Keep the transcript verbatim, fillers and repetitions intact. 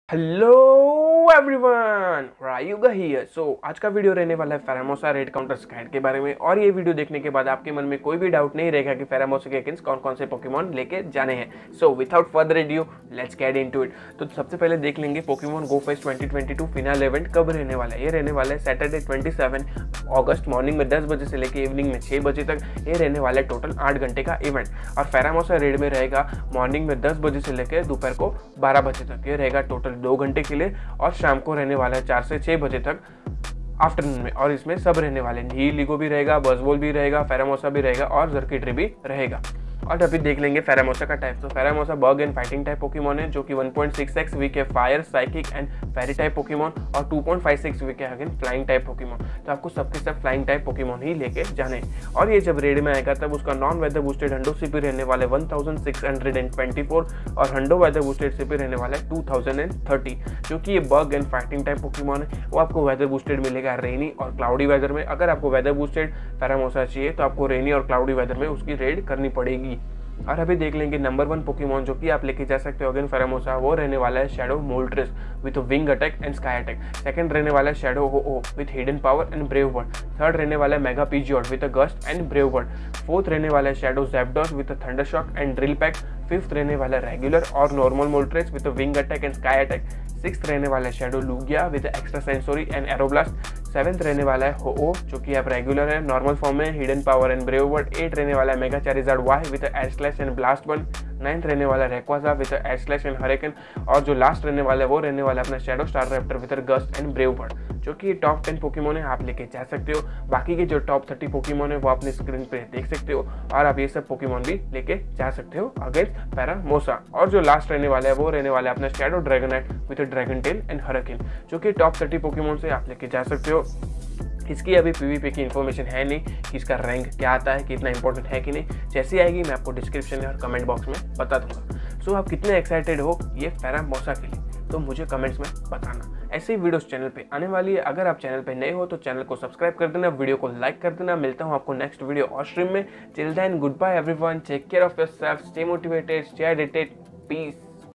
Hello everyone, Rayuga here. So आज का video रहने वाला है फेरामोसा रेड काउंटर स्कैड के बारे में। और ये वीडियो देखने के बाद आपके मन में कोई भी डाउट नहीं रहेगा कि फेरामोसा के अगेंस्ट कौन कौन से पोकेमॉन लेके जाने हैं। So without further adieu let's get into it. तो सबसे पहले देख लेंगे Pokemon go fest twenty twenty two finale event कब रहने वाला है। ये रहने वाला है Saturday twenty seven August morning में दस बजे से लेकर इवनिंग में छः बजे तक। ये रहने वाला है टोटल आठ घंटे का इवेंट। और फेरामोसा रेड में रहेगा मॉर्निंग में दस बजे से लेकर दोपहर को बारह बजे तक। ये रहेगा टोटल दो घंटे के लिए। और शाम को रहने वाला है चार से छः बजे तक आफ्टरनून में। और इसमें सब रहने वाले नी लिगो भी रहेगा, बजबोल भी रहेगा, फेरामोसा भी रहेगा और जर्किट्री भी रहेगा। और अभी देख लेंगे फेरामोसा का टाइप। तो Pheromosa bug and fighting type Pokemon है जो कि one point six x weak है fire, psychic and fairy type Pokemon. और two point five six weak है अगेन फ्लाइंग टाइप पोकेमॉन। तो आपको सबके सब फ्लाइंग टाइप पोकेमॉन ही लेके जाने। और ये जब रेड में आएगा तब उसका non weather boosted hundo CP रहने वाले one thousand six hundred twenty four और हंडो वेदर बूस्टेड सीपी रहने वाला है टू थाउजेंड थर्टी। क्योंकि ये bug and fighting type Pokemon है वो आपको वेदर बूस्टेड मिलेगा रेनी और क्लाउडी वेदर में। अगर आपको वेदर बूस्टेड फेरामोसा चाहिए तो आपको रेनी और क्लाउडी वेदर में उसकी रेड करनी पड़ेगी। और अभी देख लेंगे नंबर वन पोकेमॉन जो कि आप लेके जा सकते हो अगेन फेरामोसा, वो रहने वाला है shadow Moltres with wing attack and sky attack. Second रहने वाला है shadow Ho Oh with hidden power and brave bird. Third रहने वाला है mega Pidgeot with gust and brave bird. Fourth रहने वाला है shadow Zapdos with thunder shock and drill peck. Fifth रहने वाला है रेगुलर और normal Moltres with wing attack and sky attack. Sixth रहने वाला है shadow Lugia with extra sensory and Aeroblast. Seventh रहने वाला है हो ओ जो कि आप रेगुलर है, नॉर्मल फॉर्म में, hidden power and brave bird. Eight रहने वाला है mega Charizard Y with air slash and blast burn. Ninth रहने वाला है Rayquaza with air slash and hurricane. और जो लास्ट रहने वाला है वो रहने वाला है अपना shadow Staraptor with gust and brave bird. जो कि टॉप टेन पोकेमॉन है आप लेके जा सकते हो। बाकी के जो टॉप थर्टी पोकेमॉन है वो अपने स्क्रीन पे देख सकते हो। और आप ये सब पोकेमॉन भी लेके जा सकते हो अगेंस्ट फेरामोसा। और जो लास्ट रहने वाला है वो रहने वाला है अपना shadow Dragonite with dragon tail and hurricane. जो कि टॉप थर्टी पोकेमॉन से आप लेके जा सकते हो। इसकी अभी पीवीपी की इन्फॉर्मेशन है नहीं कि इसका रैंक क्या आता है, कितना इंपॉर्टेंट है कि नहीं। जैसी आएगी मैं आपको डिस्क्रिप्शन और कमेंट बॉक्स में बता दूंगा। सो आप कितने एक्साइटेड हो ये फेरामोसा के लिए तो मुझे कमेंट्स में बताना। ऐसे ही वीडियोस चैनल पे आने वाली है। अगर आप चैनल पे नए हो तो चैनल को सब्सक्राइब कर देना, वीडियो को लाइक कर देना। मिलता हूँ आपको नेक्स्ट वीडियो और स्ट्रीम में। Till then good bye everyone, take care of yourself, stay motivated, stay edited, piece.